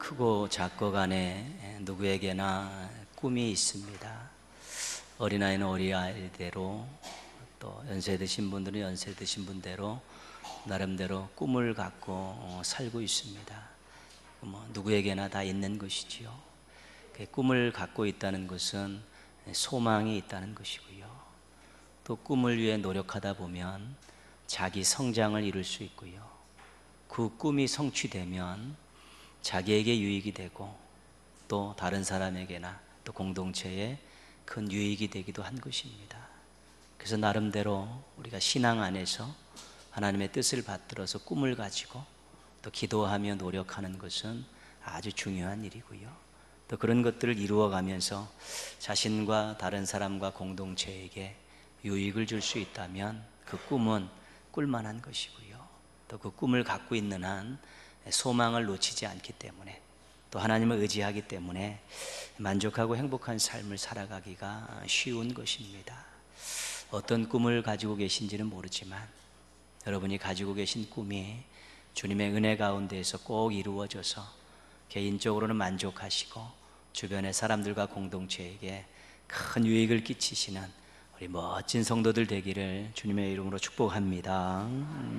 크고 작고 간에 누구에게나 꿈이 있습니다. 어린아이는 어린아이대로, 또 연세 드신 분들은 연세 드신 분대로 나름대로 꿈을 갖고 살고 있습니다. 누구에게나 다 있는 것이지요. 꿈을 갖고 있다는 것은 소망이 있다는 것이고요. 또 꿈을 위해 노력하다 보면 자기 성장을 이룰 수 있고요. 그 꿈이 성취되면 자기에게 유익이 되고 또 다른 사람에게나 또 공동체에 큰 유익이 되기도 한 것입니다. 그래서 나름대로 우리가 신앙 안에서 하나님의 뜻을 받들어서 꿈을 가지고 또 기도하며 노력하는 것은 아주 중요한 일이고요. 또 그런 것들을 이루어가면서 자신과 다른 사람과 공동체에게 유익을 줄 수 있다면 그 꿈은 꿀만한 것이고요. 또 그 꿈을 갖고 있는 한 소망을 놓치지 않기 때문에, 또 하나님을 의지하기 때문에 만족하고 행복한 삶을 살아가기가 쉬운 것입니다. 어떤 꿈을 가지고 계신지는 모르지만 여러분이 가지고 계신 꿈이 주님의 은혜 가운데에서 꼭 이루어져서 개인적으로는 만족하시고 주변의 사람들과 공동체에게 큰 유익을 끼치시는 우리 멋진 성도들 되기를 주님의 이름으로 축복합니다.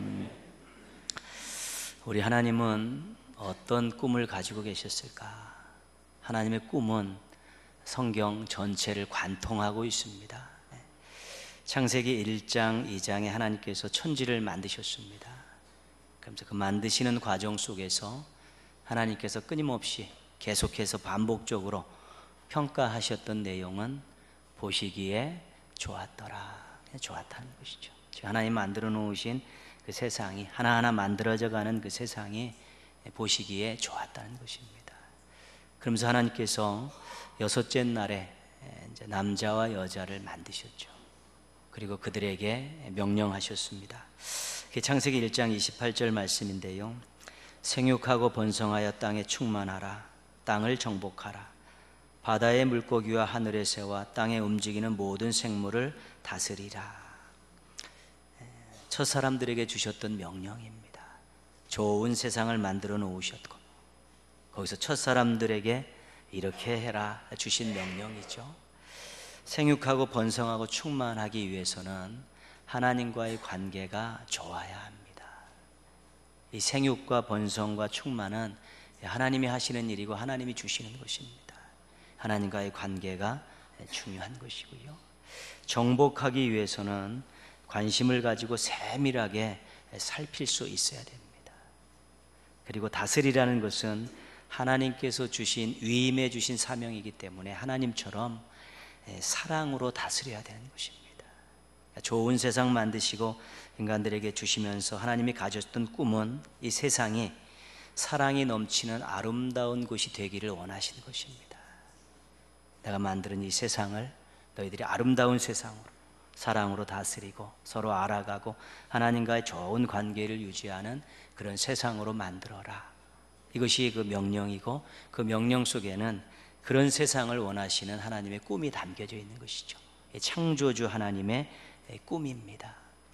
우리 하나님은 어떤 꿈을 가지고 계셨을까? 하나님의 꿈은 성경 전체를 관통하고 있습니다. 창세기 1장, 2장에 하나님께서 천지를 만드셨습니다. 그러면서 그 만드시는 과정 속에서 하나님께서 끊임없이 계속해서 반복적으로 평가하셨던 내용은 보시기에 좋았더라, 좋았다는 것이죠. 하나님 만들어 놓으신 그 세상이, 하나하나 만들어져 가는 그 세상이 보시기에 좋았다는 것입니다. 그러면서 하나님께서 여섯째 날에 이제 남자와 여자를 만드셨죠. 그리고 그들에게 명령하셨습니다. 창세기 1장 28절 말씀인데요, 생육하고 번성하여 땅에 충만하라. 땅을 정복하라. 바다의 물고기와 하늘의 새와 땅에 움직이는 모든 생물을 다스리라. 첫 사람들에게 주셨던 명령입니다. 좋은 세상을 만들어 놓으셨고 거기서 첫 사람들에게 이렇게 해라 주신 명령이죠. 생육하고 번성하고 충만하기 위해서는 하나님과의 관계가 좋아야 합니다. 이 생육과 번성과 충만은 하나님이 하시는 일이고 하나님이 주시는 것입니다. 하나님과의 관계가 중요한 것이고요. 정복하기 위해서는 관심을 가지고 세밀하게 살필 수 있어야 됩니다. 그리고 다스리라는 것은 하나님께서 주신, 위임해 주신 사명이기 때문에 하나님처럼 사랑으로 다스려야 되는 것입니다. 좋은 세상 만드시고 인간들에게 주시면서 하나님이 가졌던 꿈은 이 세상이 사랑이 넘치는 아름다운 곳이 되기를 원하시는 것입니다. 내가 만드는 이 세상을 너희들이 아름다운 세상으로, 사랑으로 다스리고 서로 알아가고 하나님과의 좋은 관계를 유지하는 그런 세상으로 만들어라. 이것이 그 명령이고, 그 명령 속에는 그런 세상을 원하시는 하나님의 꿈이 담겨져 있는 것이죠. 창조주 하나님의 꿈입니다.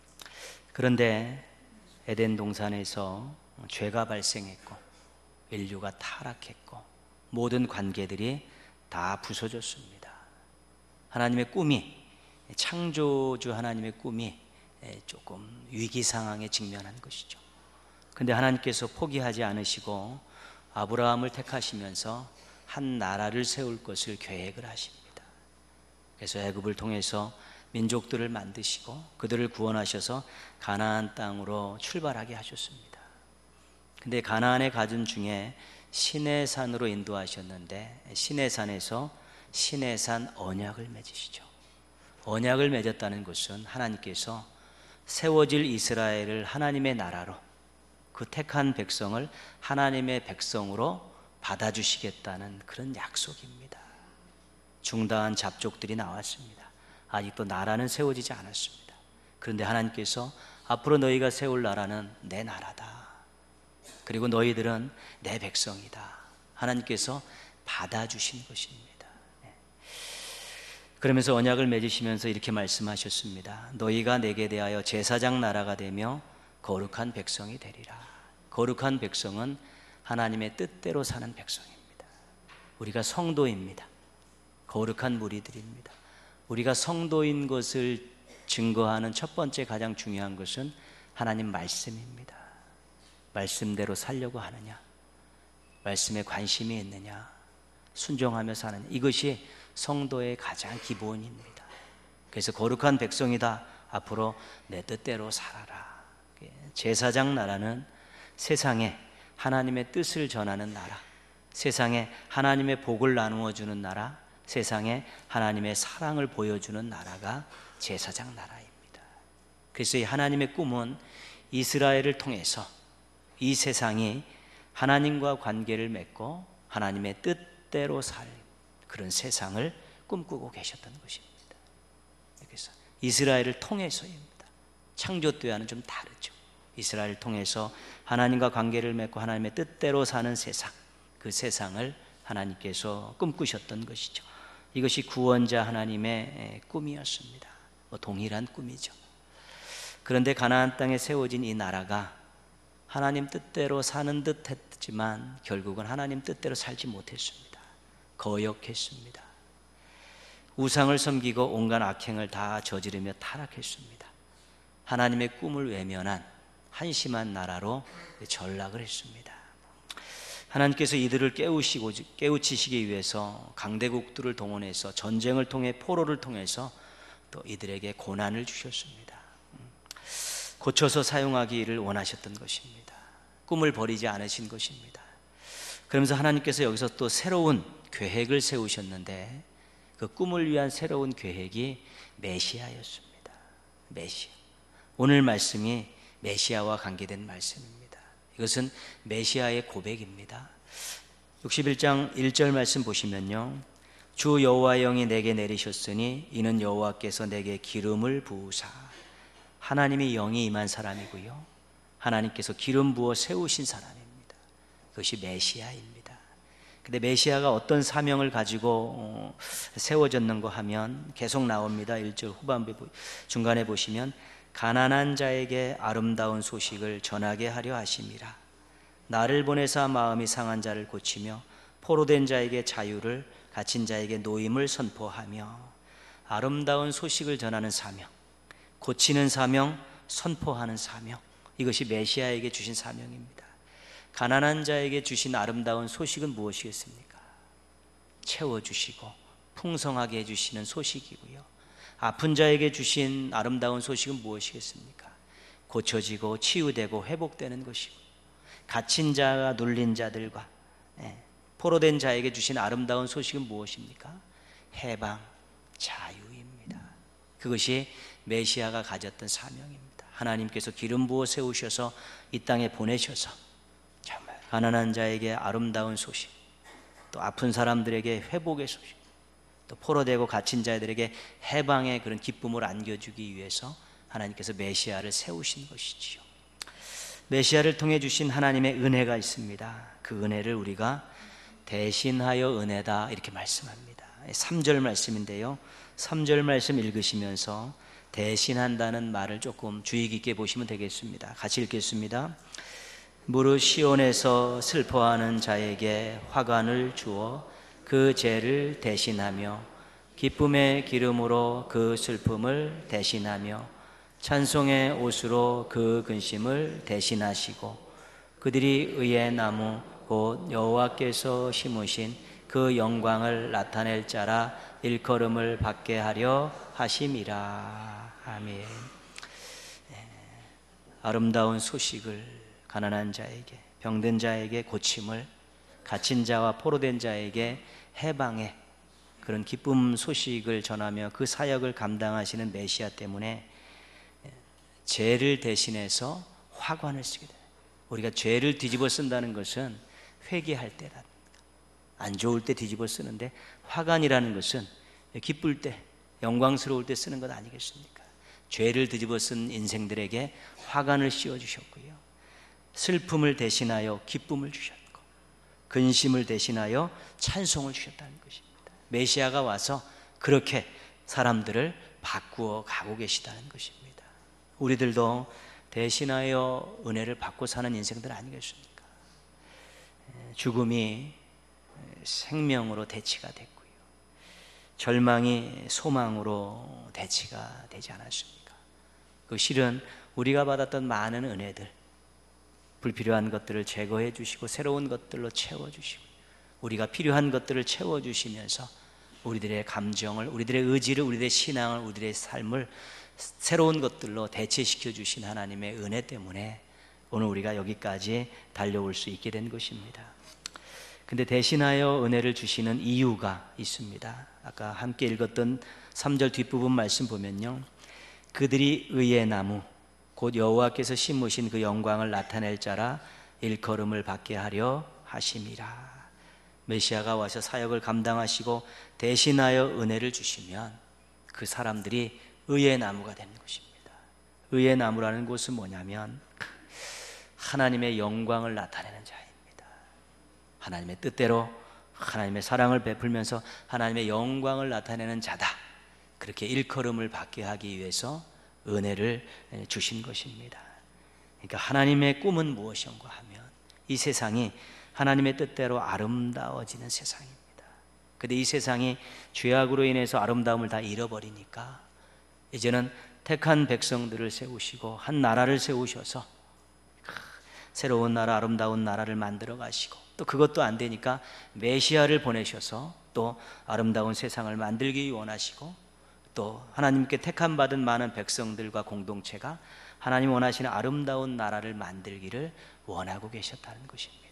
그런데 에덴 동산에서 죄가 발생했고 인류가 타락했고 모든 관계들이 다 부서졌습니다. 하나님의 꿈이, 창조주 하나님의 꿈이 조금 위기 상황에 직면한 것이죠. 근데 하나님께서 포기하지 않으시고 아브라함을 택하시면서 한 나라를 세울 것을 계획을 하십니다. 그래서 애굽을 통해서 민족들을 만드시고 그들을 구원하셔서 가나안 땅으로 출발하게 하셨습니다. 근데 가나안에 가던 중에 시내산으로 인도하셨는데 시내산에서 시내산 언약을 맺으시죠. 언약을 맺었다는 것은 하나님께서 세워질 이스라엘을 하나님의 나라로, 그 택한 백성을 하나님의 백성으로 받아주시겠다는 그런 약속입니다. 중다한 잡족들이 나왔습니다. 아직도 나라는 세워지지 않았습니다. 그런데 하나님께서 앞으로 너희가 세울 나라는 내 나라다. 그리고 너희들은 내 백성이다. 하나님께서 받아주신 것입니다. 그러면서 언약을 맺으시면서 이렇게 말씀하셨습니다. 너희가 내게 대하여 제사장 나라가 되며 거룩한 백성이 되리라. 거룩한 백성은 하나님의 뜻대로 사는 백성입니다. 우리가 성도입니다. 거룩한 무리들입니다. 우리가 성도인 것을 증거하는 첫 번째 가장 중요한 것은 하나님 말씀입니다. 말씀대로 살려고 하느냐, 말씀에 관심이 있느냐, 순종하며 사느냐, 이것이 성도의 가장 기본입니다. 그래서 거룩한 백성이다, 앞으로 내 뜻대로 살아라. 제사장 나라는 세상에 하나님의 뜻을 전하는 나라, 세상에 하나님의 복을 나누어 주는 나라, 세상에 하나님의 사랑을 보여주는 나라가 제사장 나라입니다. 그래서 이 하나님의 꿈은 이스라엘을 통해서 이 세상이 하나님과 관계를 맺고 하나님의 뜻대로 살 그런 세상을 꿈꾸고 계셨던 것입니다. 그래서 이스라엘을 통해서입니다. 창조 때와는 좀 다르죠. 이스라엘을 통해서 하나님과 관계를 맺고 하나님의 뜻대로 사는 세상, 그 세상을 하나님께서 꿈꾸셨던 것이죠. 이것이 구원자 하나님의 꿈이었습니다. 동일한 꿈이죠. 그런데 가나안 땅에 세워진 이 나라가 하나님 뜻대로 사는 듯 했지만 결국은 하나님 뜻대로 살지 못했습니다. 거역했습니다. 우상을 섬기고 온갖 악행을 다 저지르며 타락했습니다. 하나님의 꿈을 외면한 한심한 나라로 전락을 했습니다. 하나님께서 이들을 깨우치시기 위해서 강대국들을 동원해서 전쟁을 통해 포로를 통해서 또 이들에게 고난을 주셨습니다. 고쳐서 사용하기를 원하셨던 것입니다. 꿈을 버리지 않으신 것입니다. 그러면서 하나님께서 여기서 또 새로운 계획을 세우셨는데 그 꿈을 위한 새로운 계획이 메시아였습니다. 메시아. 오늘 말씀이 메시아와 관계된 말씀입니다. 이것은 메시아의 고백입니다. 61장 1절 말씀 보시면요, 주 여호와 영이 내게 내리셨으니 이는 여호와께서 내게 기름을 부으사. 하나님의 영이 임한 사람이고요, 하나님께서 기름 부어 세우신 사람입니다. 그것이 메시아입니다. 근데 메시아가 어떤 사명을 가지고 세워졌는가 하면 계속 나옵니다. 1절 후반부 중간에 보시면 가난한 자에게 아름다운 소식을 전하게 하려 하심이라. 나를 보내사 마음이 상한 자를 고치며 포로된 자에게 자유를, 갇힌 자에게 노임을 선포하며. 아름다운 소식을 전하는 사명, 고치는 사명, 선포하는 사명, 이것이 메시아에게 주신 사명입니다. 가난한 자에게 주신 아름다운 소식은 무엇이겠습니까? 채워주시고 풍성하게 해주시는 소식이고요, 아픈 자에게 주신 아름다운 소식은 무엇이겠습니까? 고쳐지고 치유되고 회복되는 것이고, 갇힌 자가 눌린 자들과 포로된 자에게 주신 아름다운 소식은 무엇입니까? 해방, 자유입니다. 그것이 메시아가 가졌던 사명입니다. 하나님께서 기름 부어 세우셔서 이 땅에 보내셔서 정말 가난한 자에게 아름다운 소식, 또 아픈 사람들에게 회복의 소식, 또 포로되고 갇힌 자들에게 해방의 그런 기쁨을 안겨주기 위해서 하나님께서 메시아를 세우신 것이지요. 메시아를 통해 주신 하나님의 은혜가 있습니다. 그 은혜를 우리가 대신하여 은혜다 이렇게 말씀합니다. 3절 말씀인데요, 3절 말씀 읽으시면서 대신한다는 말을 조금 주의 깊게 보시면 되겠습니다. 같이 읽겠습니다. 무릇 시온에서 슬퍼하는 자에게 화관을 주어 그 죄를 대신하며 기쁨의 기름으로 그 슬픔을 대신하며 찬송의 옷으로 그 근심을 대신하시고 그들이 의의 나무 곧 여호와께서 심으신 그 영광을 나타낼 자라 일컬음을 받게 하려 하심이라. 아멘. 아름다운 소식을 가난한 자에게, 병든 자에게 고침을, 갇힌 자와 포로된 자에게 해방의 그런 기쁨 소식을 전하며 그 사역을 감당하시는 메시아 때문에 죄를 대신해서 화관을 쓰게 돼요. 우리가 죄를 뒤집어 쓴다는 것은 회개할 때라, 안 좋을 때 뒤집어 쓰는데, 화관이라는 것은 기쁠 때, 영광스러울 때 쓰는 것 아니겠습니까? 죄를 뒤집어 쓴 인생들에게 화관을 씌워주셨고요, 슬픔을 대신하여 기쁨을 주셨고, 근심을 대신하여 찬송을 주셨다는 것입니다. 메시아가 와서 그렇게 사람들을 바꾸어 가고 계시다는 것입니다. 우리들도 대신하여 은혜를 받고 사는 인생들 아니겠습니까? 죽음이 생명으로 대치가 됐고요, 절망이 소망으로 대치가 되지 않았습니까? 그 실은 우리가 받았던 많은 은혜들, 불필요한 것들을 제거해 주시고 새로운 것들로 채워주시고 우리가 필요한 것들을 채워주시면서 우리들의 감정을, 우리들의 의지를, 우리들의 신앙을, 우리들의 삶을 새로운 것들로 대체시켜 주신 하나님의 은혜 때문에 오늘 우리가 여기까지 달려올 수 있게 된 것입니다. 근데 대신하여 은혜를 주시는 이유가 있습니다. 아까 함께 읽었던 3절 뒷부분 말씀 보면요, 그들이 의의 나무 곧 여호와께서 심으신 그 영광을 나타낼 자라 일컬음을 받게 하려 하심이라. 메시아가 와서 사역을 감당하시고 대신하여 은혜를 주시면 그 사람들이 의의 나무가 되는 것입니다. 의의 나무라는 것은 뭐냐면 하나님의 영광을 나타내는 자입니다. 하나님의 뜻대로 하나님의 사랑을 베풀면서 하나님의 영광을 나타내는 자다, 그렇게 일컬음을 받게 하기 위해서 은혜를 주신 것입니다. 그러니까 하나님의 꿈은 무엇인가 하면 이 세상이 하나님의 뜻대로 아름다워지는 세상입니다. 그런데 이 세상이 죄악으로 인해서 아름다움을 다 잃어버리니까 이제는 택한 백성들을 세우시고 한 나라를 세우셔서 새로운 나라, 아름다운 나라를 만들어 가시고, 또 그것도 안 되니까 메시아를 보내셔서 또 아름다운 세상을 만들기 원하시고, 또 하나님께 택함 받은 많은 백성들과 공동체가 하나님 원하시는 아름다운 나라를 만들기를 원하고 계셨다는 것입니다.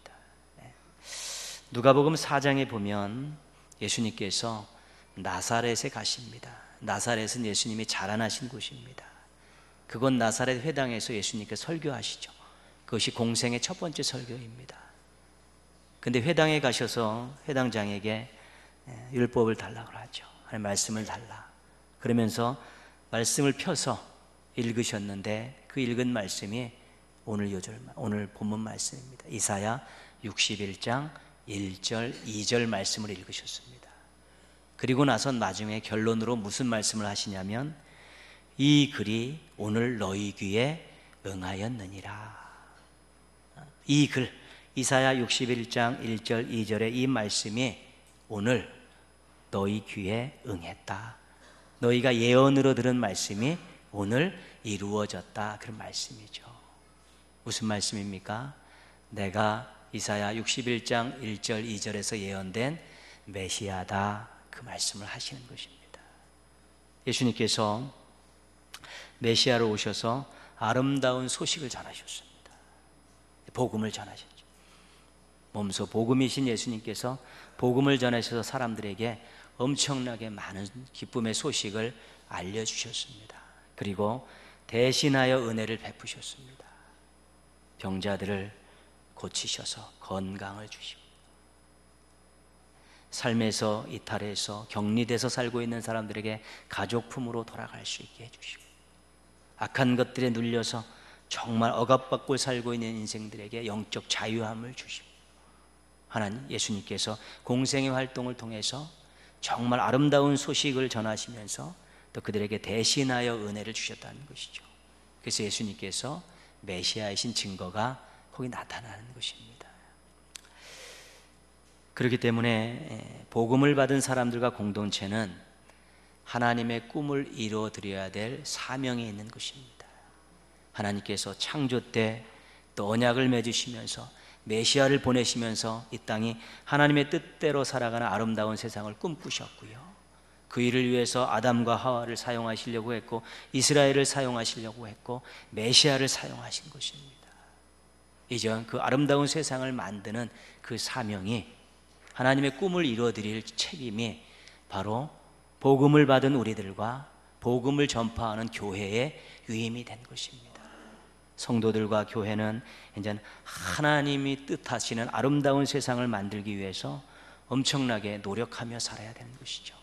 누가복음 4장에 보면 예수님께서 나사렛에 가십니다. 나사렛은 예수님이 자라나신 곳입니다. 그곳 나사렛 회당에서 예수님께서 설교하시죠. 그것이 공생의 첫 번째 설교입니다. 근데 회당에 가셔서 회당장에게 율법을 달라고 하죠. 하나님 말씀을 달라. 그러면서 말씀을 펴서 읽으셨는데 그 읽은 말씀이 오늘 본문 말씀입니다. 이사야 61장 1절 2절 말씀을 읽으셨습니다. 그리고 나서 나중에 결론으로 무슨 말씀을 하시냐면 이 글이 오늘 너희 귀에 응하였느니라. 이 글, 이사야 61장 1절 2절의 이 말씀이 오늘 너희 귀에 응했다. 너희가 예언으로 들은 말씀이 오늘 이루어졌다, 그런 말씀이죠. 무슨 말씀입니까? 내가 이사야 61장 1절 2절에서 예언된 메시아다, 그 말씀을 하시는 것입니다. 예수님께서 메시아로 오셔서 아름다운 소식을 전하셨습니다. 복음을 전하셨죠. 몸소 복음이신 예수님께서 복음을 전하셔서 사람들에게 엄청나게 많은 기쁨의 소식을 알려주셨습니다. 그리고 대신하여 은혜를 베푸셨습니다. 병자들을 고치셔서 건강을 주시고, 삶에서 이탈해서 격리돼서 살고 있는 사람들에게 가족품으로 돌아갈 수 있게 해주시고, 악한 것들에 눌려서 정말 억압받고 살고 있는 인생들에게 영적 자유함을 주시고, 하나님 예수님께서 공생의 활동을 통해서 정말 아름다운 소식을 전하시면서 또 그들에게 대신하여 은혜를 주셨다는 것이죠. 그래서 예수님께서 메시아이신 증거가 거기 나타나는 것입니다. 그렇기 때문에 복음을 받은 사람들과 공동체는 하나님의 꿈을 이루어드려야 될 사명이 있는 것입니다. 하나님께서 창조 때 또 언약을 맺으시면서 메시아를 보내시면서 이 땅이 하나님의 뜻대로 살아가는 아름다운 세상을 꿈꾸셨고요, 그 일을 위해서 아담과 하와를 사용하시려고 했고 이스라엘을 사용하시려고 했고 메시아를 사용하신 것입니다. 이제 그 아름다운 세상을 만드는 그 사명이, 하나님의 꿈을 이루어드릴 책임이 바로 복음을 받은 우리들과 복음을 전파하는 교회의 위임이 된 것입니다. 성도들과 교회는 이제 하나님이 뜻하시는 아름다운 세상을 만들기 위해서 엄청나게 노력하며 살아야 되는 것이죠.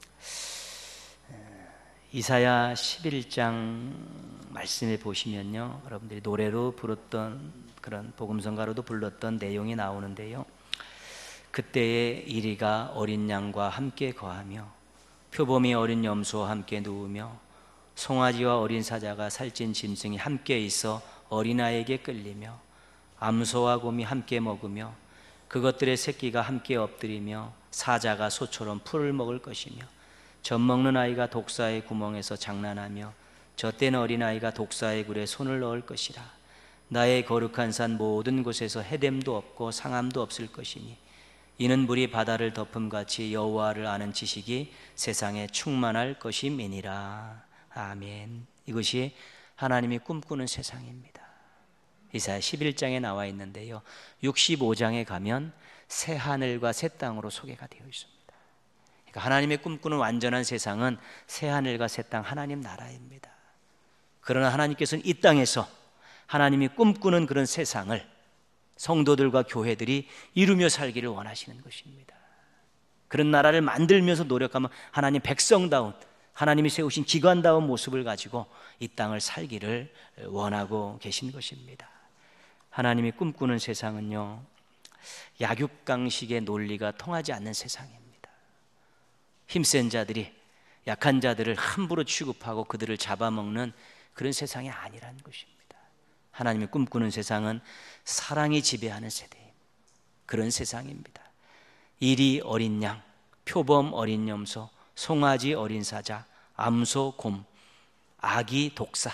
이사야 11장 말씀에 보시면요, 여러분들이 노래로 부르던 그런 복음성가로도 불렀던 내용이 나오는데요, 그때의 이리가 어린 양과 함께 거하며 표범이 어린 염소와 함께 누우며 송아지와 어린 사자가 살찐 짐승이 함께 있어 어린아이에게 끌리며 암소와 곰이 함께 먹으며 그것들의 새끼가 함께 엎드리며 사자가 소처럼 풀을 먹을 것이며 젖 먹는 아이가 독사의 구멍에서 장난하며 젖된 어린아이가 독사의 굴에 손을 넣을 것이라. 나의 거룩한 산 모든 곳에서 해됨도 없고 상함도 없을 것이니 이는 물이 바다를 덮음같이 여호와를 아는 지식이 세상에 충만할 것임이니라. 아멘. 이것이 하나님이 꿈꾸는 세상입니다. 이사야 11장에 나와 있는데요, 65장에 가면 새 하늘과 새 땅으로 소개가 되어 있습니다. 그러니까 하나님의 꿈꾸는 완전한 세상은 새 하늘과 새 땅, 하나님 나라입니다. 그러나 하나님께서는 이 땅에서 하나님이 꿈꾸는 그런 세상을 성도들과 교회들이 이루며 살기를 원하시는 것입니다. 그런 나라를 만들면서 노력하면 하나님 백성다운, 하나님이 세우신 기관다운 모습을 가지고 이 땅을 살기를 원하고 계신 것입니다. 하나님이 꿈꾸는 세상은요, 약육강식의 논리가 통하지 않는 세상입니다. 힘센 자들이 약한 자들을 함부로 취급하고 그들을 잡아먹는 그런 세상이 아니라는 것입니다. 하나님이 꿈꾸는 세상은 사랑이 지배하는 세대입니다. 그런 세상입니다. 이리 어린 양, 표범 어린 염소, 송아지 어린 사자, 암소 곰, 아기 독사,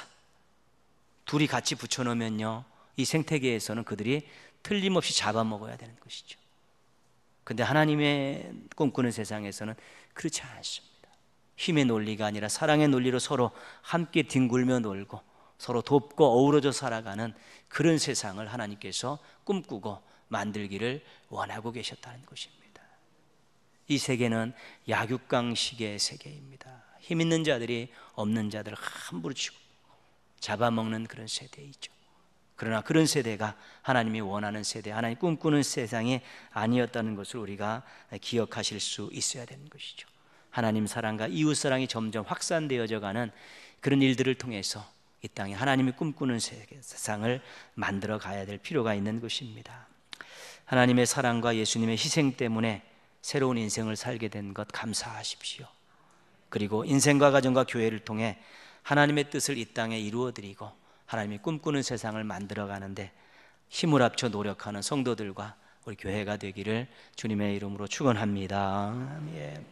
둘이 같이 붙여놓으면요, 이 생태계에서는 그들이 틀림없이 잡아먹어야 되는 것이죠. 그런데 하나님의 꿈꾸는 세상에서는 그렇지 않습니다. 힘의 논리가 아니라 사랑의 논리로 서로 함께 뒹굴며 놀고 서로 돕고 어우러져 살아가는 그런 세상을 하나님께서 꿈꾸고 만들기를 원하고 계셨다는 것입니다. 이 세계는 약육강식의 세계입니다. 힘 있는 자들이 없는 자들을 함부로 치고 잡아먹는 그런 세대이죠. 그러나 그런 세대가 하나님이 원하는 세대, 하나님 꿈꾸는 세상이 아니었다는 것을 우리가 기억하실 수 있어야 되는 것이죠. 하나님 사랑과 이웃 사랑이 점점 확산되어져 가는 그런 일들을 통해서 이 땅에 하나님이 꿈꾸는 세상을 만들어 가야 될 필요가 있는 것입니다. 하나님의 사랑과 예수님의 희생 때문에 새로운 인생을 살게 된 것 감사하십시오. 그리고 인생과 가정과 교회를 통해 하나님의 뜻을 이 땅에 이루어드리고 하나님이 꿈꾸는 세상을 만들어 가는데 힘을 합쳐 노력하는 성도들과 우리 교회가 되기를 주님의 이름으로 축원합니다. 예.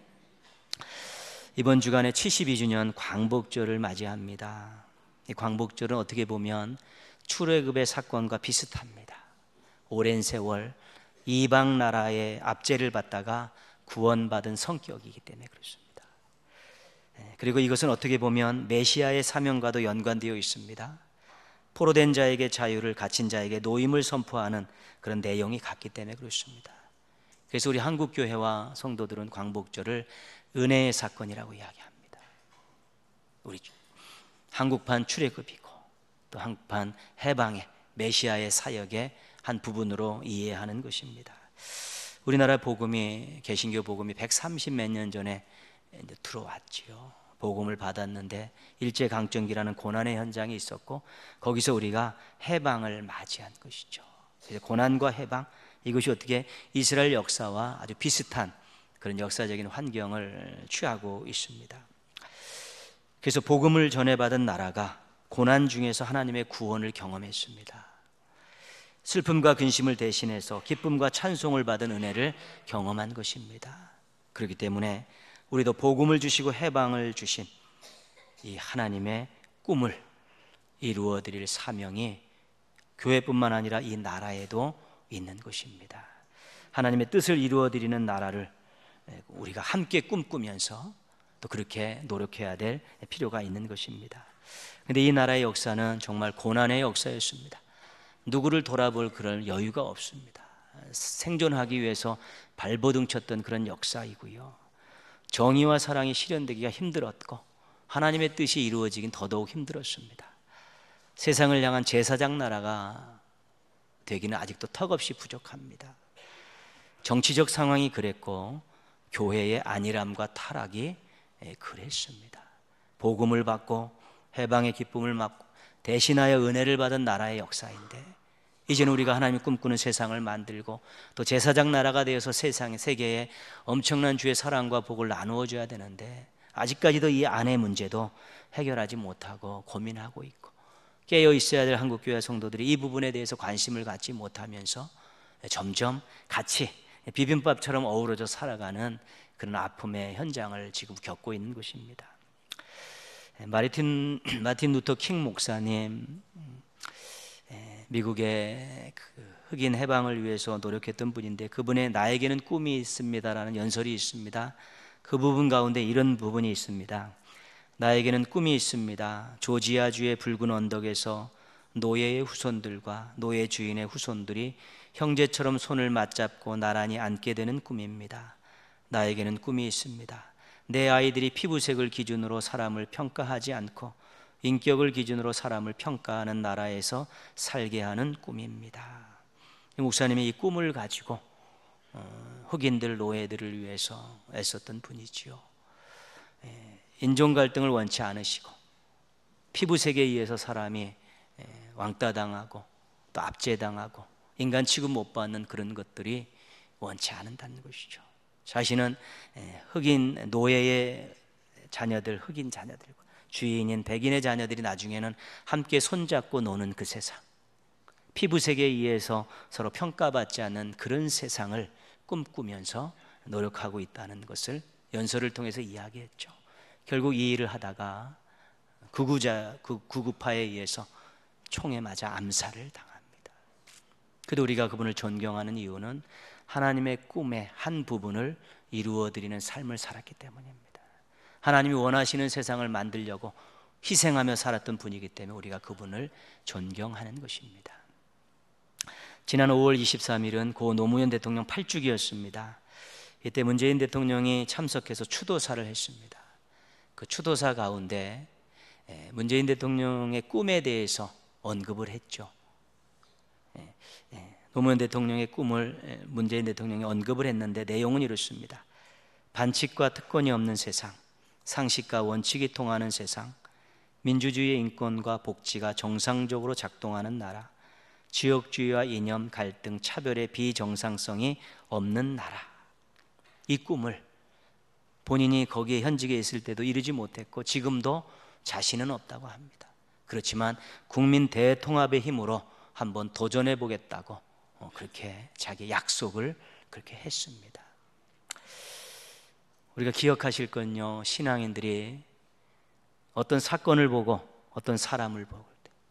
이번 주간에 72주년 광복절을 맞이합니다. 이 광복절은 어떻게 보면 출애굽의 사건과 비슷합니다. 오랜 세월 이방 나라의 압제를 받다가 구원받은 성격이기 때문에 그렇습니다. 그리고 이것은 어떻게 보면 메시아의 사명과도 연관되어 있습니다. 포로된 자에게 자유를, 갇힌 자에게 노임을 선포하는 그런 내용이 같기 때문에 그렇습니다. 그래서 우리 한국교회와 성도들은 광복절을 은혜의 사건이라고 이야기합니다. 우리 한국판 출애굽이고 또 한국판 해방의 메시아의 사역의 한 부분으로 이해하는 것입니다. 우리나라 복음이, 개신교 복음이 130 몇 년 전에 이제 들어왔지요. 복음을 받았는데 일제강점기라는 고난의 현장이 있었고 거기서 우리가 해방을 맞이한 것이죠. 고난과 해방, 이것이 어떻게 이스라엘 역사와 아주 비슷한 그런 역사적인 환경을 취하고 있습니다. 그래서 복음을 전해받은 나라가 고난 중에서 하나님의 구원을 경험했습니다. 슬픔과 근심을 대신해서 기쁨과 찬송을 받은 은혜를 경험한 것입니다. 그렇기 때문에 우리도 복음을 주시고 해방을 주신 이 하나님의 꿈을 이루어 드릴 사명이 교회뿐만 아니라 이 나라에도 있는 것입니다. 하나님의 뜻을 이루어 드리는 나라를 우리가 함께 꿈꾸면서 또 그렇게 노력해야 될 필요가 있는 것입니다. 그런데 이 나라의 역사는 정말 고난의 역사였습니다. 누구를 돌아볼 그런 여유가 없습니다. 생존하기 위해서 발버둥 쳤던 그런 역사이고요. 정의와 사랑이 실현되기가 힘들었고 하나님의 뜻이 이루어지긴 더더욱 힘들었습니다. 세상을 향한 제사장 나라가 되기는 아직도 턱없이 부족합니다. 정치적 상황이 그랬고 교회의 안일함과 타락이 그랬습니다. 복음을 받고 해방의 기쁨을 받고 대신하여 은혜를 받은 나라의 역사인데 이제는 우리가 하나님이 꿈꾸는 세상을 만들고 또 제사장 나라가 되어서 세계에 엄청난 주의 사랑과 복을 나누어 줘야 되는데 아직까지도 이 안의 문제도 해결하지 못하고 고민하고 있고 깨어 있어야 될 한국교회 성도들이 이 부분에 대해서 관심을 갖지 못하면서 점점 같이 비빔밥처럼 어우러져 살아가는 그런 아픔의 현장을 지금 겪고 있는 것입니다. 마틴 루터 킹 목사님, 미국의 그 흑인 해방을 위해서 노력했던 분인데, 그분의 나에게는 꿈이 있습니다라는 연설이 있습니다. 그 부분 가운데 이런 부분이 있습니다. 나에게는 꿈이 있습니다. 조지아주의 붉은 언덕에서 노예의 후손들과 노예 주인의 후손들이 형제처럼 손을 맞잡고 나란히 앉게 되는 꿈입니다. 나에게는 꿈이 있습니다. 내 아이들이 피부색을 기준으로 사람을 평가하지 않고 인격을 기준으로 사람을 평가하는 나라에서 살게 하는 꿈입니다. 목사님이 이 꿈을 가지고 흑인들, 노예들을 위해서 애썼던 분이지요. 인종 갈등을 원치 않으시고 피부색에 의해서 사람이 왕따당하고 또 압제당하고 인간 취급 못 받는 그런 것들이 원치 않는다는 것이죠. 자신은 흑인 노예의 자녀들, 흑인 자녀들과 주인인 백인의 자녀들이 나중에는 함께 손잡고 노는 그 세상, 피부색에 의해서 서로 평가받지 않는 그런 세상을 꿈꾸면서 노력하고 있다는 것을 연설을 통해서 이야기했죠. 결국 이 일을 하다가 구구파에 의해서 총에 맞아 암살을 당합니다. 그래도 우리가 그분을 존경하는 이유는 하나님의 꿈의 한 부분을 이루어드리는 삶을 살았기 때문입니다. 하나님이 원하시는 세상을 만들려고 희생하며 살았던 분이기 때문에 우리가 그분을 존경하는 것입니다. 지난 5월 23일은 고 노무현 대통령 8주기였습니다. 이때 문재인 대통령이 참석해서 추도사를 했습니다. 그 추도사 가운데 문재인 대통령의 꿈에 대해서 언급을 했죠. 노무현 대통령의 꿈을 문재인 대통령이 언급을 했는데 내용은 이렇습니다. 반칙과 특권이 없는 세상, 상식과 원칙이 통하는 세상, 민주주의의 인권과 복지가 정상적으로 작동하는 나라, 지역주의와 이념, 갈등, 차별의 비정상성이 없는 나라. 이 꿈을 본인이 거기에 현직에 있을 때도 이루지 못했고 지금도 자신은 없다고 합니다. 그렇지만 국민 대통합의 힘으로 한번 도전해 보겠다고 그렇게 자기 약속을 그렇게 했습니다. 우리가 기억하실 건요, 신앙인들이 어떤 사건을 보고 어떤 사람을 보고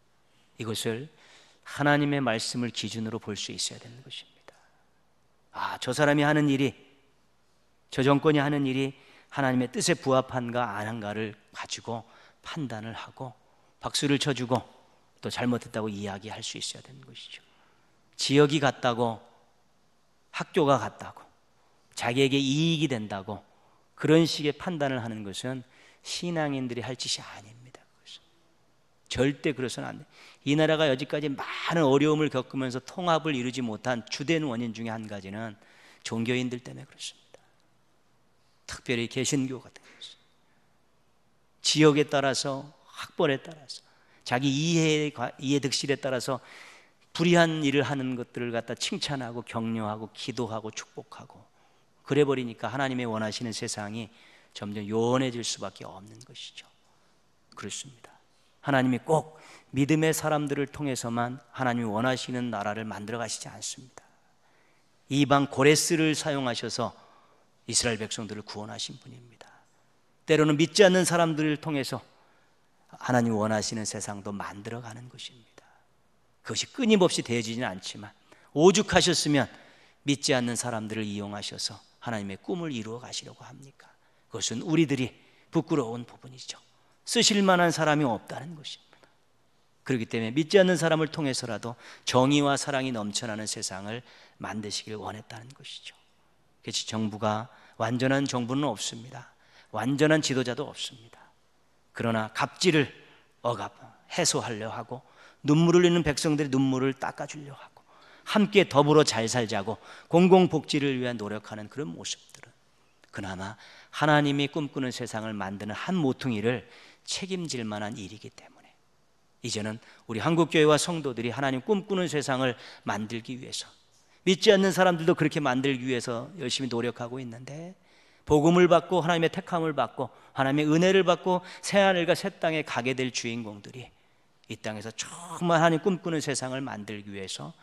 이것을 하나님의 말씀을 기준으로 볼 수 있어야 되는 것입니다. 저 사람이 하는 일이, 저 정권이 하는 일이 하나님의 뜻에 부합한가 안 한가를 가지고 판단을 하고 박수를 쳐주고 또 잘못했다고 이야기할 수 있어야 되는 것이죠. 지역이 같다고, 학교가 같다고, 자기에게 이익이 된다고 그런 식의 판단을 하는 것은 신앙인들이 할 짓이 아닙니다. 절대 그래서는 안 돼요. 이 나라가 여지까지 많은 어려움을 겪으면서 통합을 이루지 못한 주된 원인 중에 한 가지는 종교인들 때문에 그렇습니다. 특별히 개신교 같은 것은 지역에 따라서, 학벌에 따라서, 자기 이해 득실에 따라서 불의한 일을 하는 것들을 갖다 칭찬하고 격려하고 기도하고 축복하고 그래 버리니까 하나님의 원하시는 세상이 점점 요원해질 수밖에 없는 것이죠. 그렇습니다. 하나님이 꼭 믿음의 사람들을 통해서만 하나님이 원하시는 나라를 만들어 가시지 않습니다. 이방 고레스를 사용하셔서 이스라엘 백성들을 구원하신 분입니다. 때로는 믿지 않는 사람들을 통해서 하나님이 원하시는 세상도 만들어가는 것입니다. 그것이 끊임없이 되어지지는 않지만 오죽하셨으면 믿지 않는 사람들을 이용하셔서 하나님의 꿈을 이루어 가시려고 합니까? 그것은 우리들이 부끄러운 부분이죠. 쓰실 만한 사람이 없다는 것입니다. 그렇기 때문에 믿지 않는 사람을 통해서라도 정의와 사랑이 넘쳐나는 세상을 만드시길 원했다는 것이죠. 그래서 정부가, 완전한 정부는 없습니다. 완전한 지도자도 없습니다. 그러나 갑질을 해소하려 하고 눈물을 흘리는 백성들의 눈물을 닦아주려 하고 함께 더불어 잘 살자고 공공복지를 위한 노력하는 그런 모습들은 그나마 하나님이 꿈꾸는 세상을 만드는 한 모퉁이를 책임질 만한 일이기 때문에 이제는 우리 한국교회와 성도들이 하나님 꿈꾸는 세상을 만들기 위해서, 믿지 않는 사람들도 그렇게 만들기 위해서 열심히 노력하고 있는데, 복음을 받고 하나님의 택함을 받고 하나님의 은혜를 받고 새하늘과 새 땅에 가게 될 주인공들이 이 땅에서 정말 하나님 꿈꾸는 세상을 만들기 위해서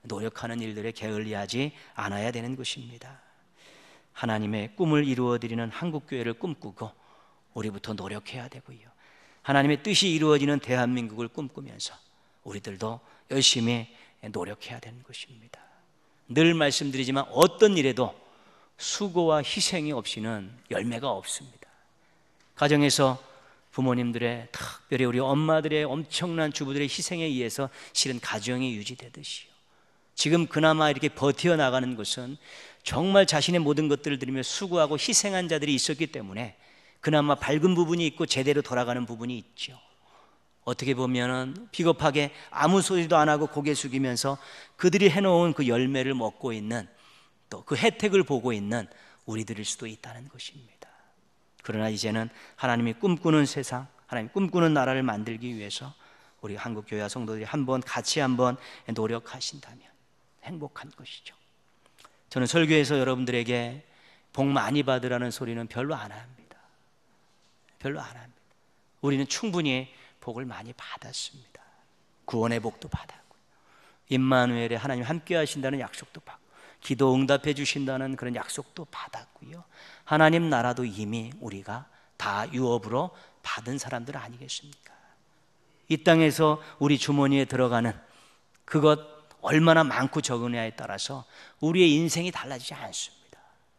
노력하는 일들에 게을리하지 않아야 되는 것입니다. 하나님의 꿈을 이루어드리는 한국교회를 꿈꾸고 우리부터 노력해야 되고요. 하나님의 뜻이 이루어지는 대한민국을 꿈꾸면서 우리들도 열심히 노력해야 되는 것입니다. 늘 말씀드리지만 어떤 일에도 수고와 희생이 없이는 열매가 없습니다. 가정에서 부모님들의, 특별히 우리 엄마들의 엄청난 주부들의 희생에 의해서 실은 가정이 유지되듯이요, 지금 그나마 이렇게 버텨나가는 것은 정말 자신의 모든 것들을 들이며 수고하고 희생한 자들이 있었기 때문에 그나마 밝은 부분이 있고 제대로 돌아가는 부분이 있죠. 어떻게 보면 비겁하게 아무 소리도 안 하고 고개 숙이면서 그들이 해놓은 그 열매를 먹고 있는, 또 그 혜택을 보고 있는 우리들일 수도 있다는 것입니다. 그러나 이제는 하나님이 꿈꾸는 세상, 하나님 꿈꾸는 나라를 만들기 위해서 우리 한국교회 성도들이 같이 한번 노력하신다면 행복한 것이죠. 저는 설교에서 여러분들에게 복 많이 받으라는 소리는 별로 안 합니다. 별로 안 합니다. 우리는 충분히 복을 많이 받았습니다. 구원의 복도 받았고, 임마누엘의 하나님 함께 하신다는 약속도 받고, 기도 응답해 주신다는 그런 약속도 받았고요, 하나님 나라도 이미 우리가 다 유업으로 받은 사람들 아니겠습니까? 이 땅에서 우리 주머니에 들어가는 그것 얼마나 많고 적으냐에 따라서 우리의 인생이 달라지지 않습니다.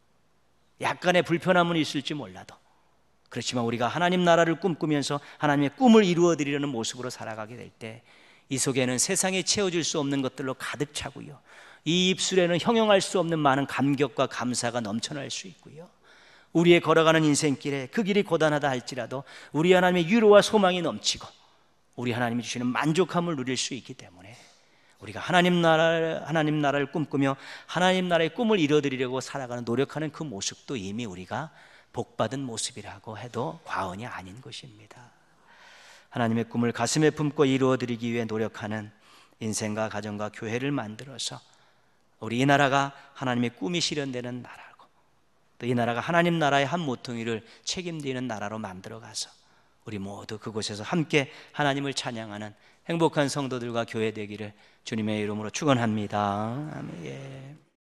약간의 불편함은 있을지 몰라도, 그렇지만 우리가 하나님 나라를 꿈꾸면서 하나님의 꿈을 이루어드리려는 모습으로 살아가게 될 때 이 속에는 세상에 채워질 수 없는 것들로 가득 차고요, 이 입술에는 형용할 수 없는 많은 감격과 감사가 넘쳐날 수 있고요, 우리의 걸어가는 인생길에 그 길이 고단하다 할지라도 우리 하나님의 위로와 소망이 넘치고 우리 하나님이 주시는 만족함을 누릴 수 있기 때문에 우리가 하나님 나라를 꿈꾸며 하나님 나라의 꿈을 이뤄드리려고 살아가는, 노력하는 그 모습도 이미 우리가 복받은 모습이라고 해도 과언이 아닌 것입니다. 하나님의 꿈을 가슴에 품고 이루어드리기 위해 노력하는 인생과 가정과 교회를 만들어서 우리 이 나라가 하나님의 꿈이 실현되는 나라고, 또 이 나라가 하나님 나라의 한 모퉁이를 책임지는 나라로 만들어가서 우리 모두 그곳에서 함께 하나님을 찬양하는 행복한 성도들과 교회 되기를 주님의 이름으로 축원합니다. 아멘.